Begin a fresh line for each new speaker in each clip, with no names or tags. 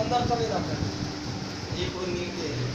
अंदर चले जाते हैं ये कोई नहीं है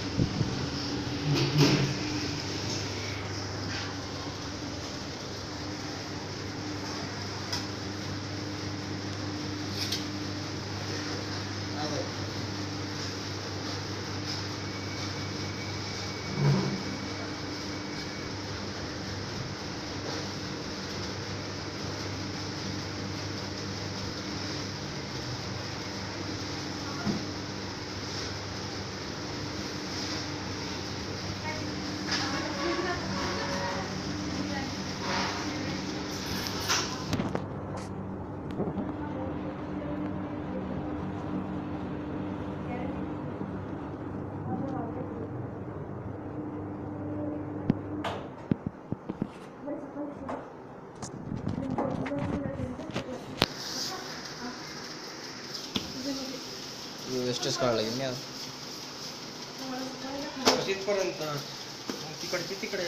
वेस्टेज काढला की मी
तिथपर्यंत तिकडची तिकडे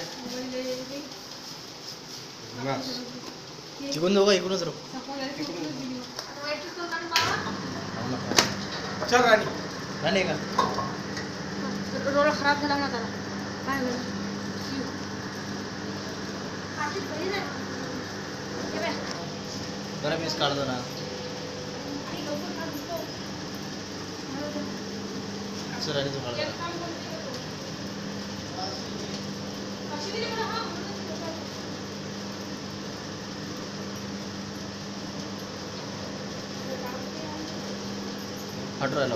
तिकडून जाऊ का इकडूनच राहू
चल राणी
राणी का
रोड खराब झाला ना त्याला काय झालं
बरं मीच काढतो ना सर आणि तू काढतो हट राहिला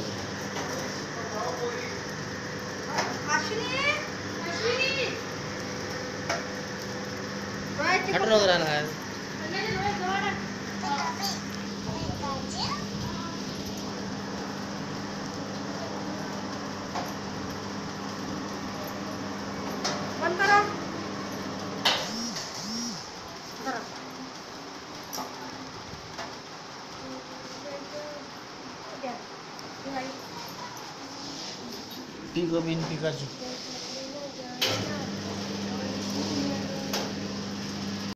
हटून वगैरे राहिला आहे
बंद करा
पिक बिन पिकाची